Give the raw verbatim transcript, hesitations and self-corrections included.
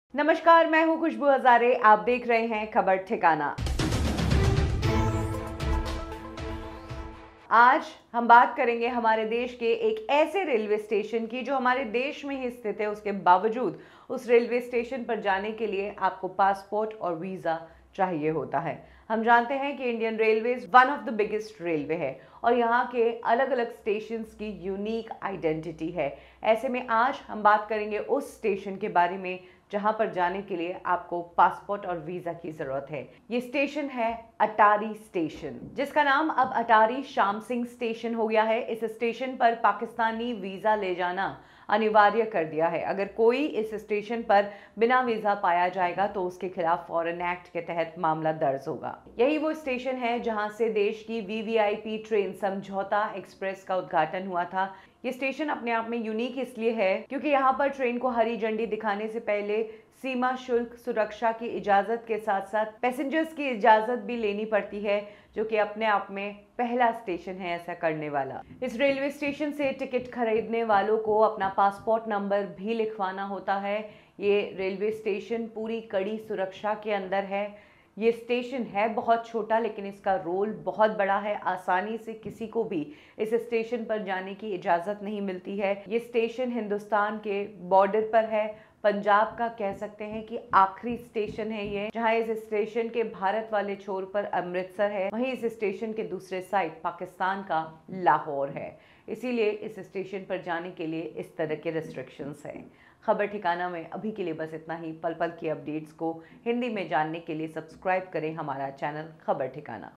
नमस्कार, मैं हूं खुशबू हजारे। आप देख रहे हैं खबर ठिकाना। आज हम बात करेंगे हमारे देश के एक ऐसे रेलवे स्टेशन की जो हमारे देश में ही स्थित है। उसके बावजूद उस रेलवे स्टेशन पर जाने के लिए आपको पासपोर्ट और वीज़ा चाहिए होता है। हम जानते हैं कि Indian railways one of the biggest railway है और यहाँ के अलग अलग स्टेशंस की यूनिक आइडेंटिटी है। ऐसे में आज हम बात करेंगे उस स्टेशन के बारे में जहां पर जाने के लिए आपको पासपोर्ट और वीजा की जरूरत है। ये स्टेशन है अटारी स्टेशन, जिसका नाम अब अटारी श्याम सिंह स्टेशन हो गया है। इस स्टेशन पर पाकिस्तानी वीजा ले जाना अनिवार्य कर दिया है। अगर कोई इस स्टेशन पर बिना वीजा पाया जाएगा तो उसके खिलाफ फॉरेन एक्ट के तहत मामला दर्ज होगा। यही वो स्टेशन है जहां से देश की वीवीआईपी ट्रेन समझौता एक्सप्रेस का उद्घाटन हुआ था। ये स्टेशन अपने आप में यूनिक इसलिए है क्योंकि यहाँ पर ट्रेन को हरी झंडी दिखाने से पहले सीमा शुल्क सुरक्षा की इजाजत के साथ साथ पैसेंजर्स की इजाजत भी लेनी पड़ती है, जो कि अपने आप में पहला स्टेशन है ऐसा करने वाला। इस रेलवे स्टेशन से टिकट खरीदने वालों को अपना पासपोर्ट नंबर भी लिखवाना होता है। ये रेलवे स्टेशन पूरी कड़ी सुरक्षा के अंदर है। ये स्टेशन है बहुत छोटा, लेकिन इसका रोल बहुत बड़ा है। आसानी से किसी को भी इस स्टेशन पर जाने की इजाज़त नहीं मिलती है। ये स्टेशन हिंदुस्तान के बॉर्डर पर है। पंजाब का कह सकते हैं कि आखिरी स्टेशन है ये, जहां इस स्टेशन के भारत वाले छोर पर अमृतसर है, वहीं इस स्टेशन के दूसरे साइड पाकिस्तान का लाहौर है। इसीलिए इस स्टेशन पर जाने के लिए इस तरह के रिस्ट्रिक्शंस हैं। खबर ठिकाना में अभी के लिए बस इतना ही। पल पल की अपडेट्स को हिंदी में जानने के लिए सब्सक्राइब करें हमारा चैनल खबर ठिकाना।